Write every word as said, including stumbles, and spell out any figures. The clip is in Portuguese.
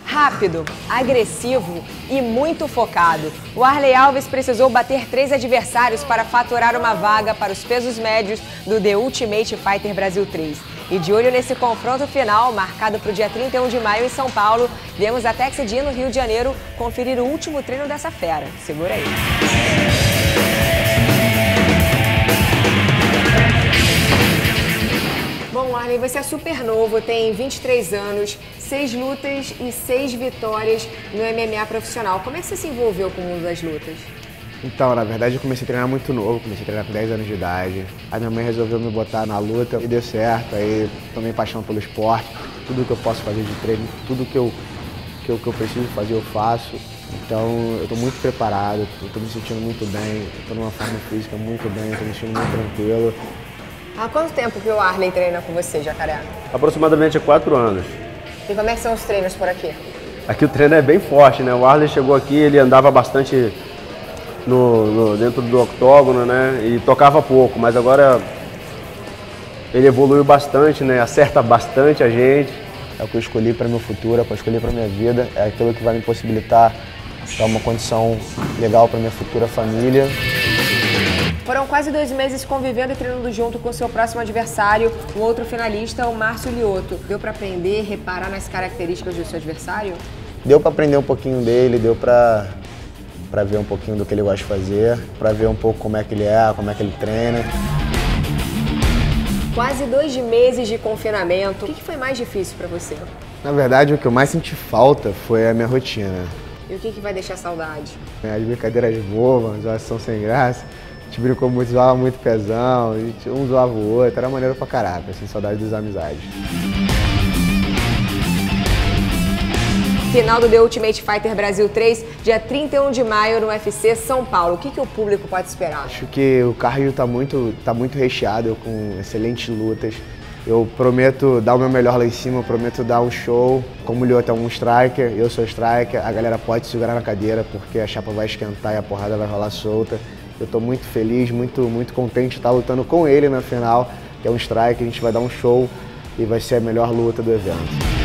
Rápido, agressivo e muito focado, o Warlley Alves precisou bater três adversários para faturar uma vaga para os pesos médios do The Ultimate Fighter Brasil três. E de olho nesse confronto final, marcado para o dia trinta e um de maio em São Paulo, viemos até Exidi, no Rio de Janeiro, conferir o último treino dessa fera. Segura aí. Bom, Warlley, você é super novo, tem vinte e três anos, seis lutas e seis vitórias no M M A profissional. Como é que você se envolveu com o mundo das lutas? Então, na verdade, eu comecei a treinar muito novo, comecei a treinar com dez anos de idade. A minha mãe resolveu me botar na luta e deu certo, aí tomei paixão pelo esporte. Tudo que eu posso fazer de treino, tudo que eu, que eu, que eu preciso fazer, eu faço. Então, eu estou muito preparado, estou me sentindo muito bem, estou numa forma física muito bem, estou me sentindo muito tranquilo. Há quanto tempo que o Warlley treina com você, Jacaré? Aproximadamente há quatro anos. E como é que são os treinos por aqui? Aqui o treino é bem forte, né? O Warlley chegou aqui, ele andava bastante no, no, dentro do octógono, né? E tocava pouco, mas agora ele evoluiu bastante, né? Acerta bastante a gente. É o que eu escolhi para meu futuro, é o que eu escolhi para minha vida, é aquilo que vai me possibilitar dar uma condição legal para minha futura família. Foram quase dois meses convivendo e treinando junto com seu próximo adversário, o outro finalista, o Márcio Lioto. Deu para aprender, reparar nas características do seu adversário? Deu para aprender um pouquinho dele, deu para para ver um pouquinho do que ele gosta de fazer, para ver um pouco como é que ele é, como é que ele treina. Quase dois meses de confinamento. O que foi mais difícil para você? Na verdade, o que eu mais senti falta foi a minha rotina. E o que vai deixar saudade? As brincadeiras bobas, as zoações sem graça. A gente brincou muito, zoava muito pezão, um zoava o outro, era maneiro pra caraca, assim, saudade das amizades. Final do The Ultimate Fighter Brasil três, dia trinta e um de maio no U F C São Paulo. O que, que o público pode esperar? Acho que o cardio tá muito, tá muito recheado, com excelentes lutas. Eu prometo dar o meu melhor lá em cima, eu prometo dar um show. Como o Lioto é um striker, eu sou striker, a galera pode segurar na cadeira porque a chapa vai esquentar e a porrada vai rolar solta. Eu estou muito feliz, muito, muito contente de estar lutando com ele na final, que é um striker, a gente vai dar um show e vai ser a melhor luta do evento.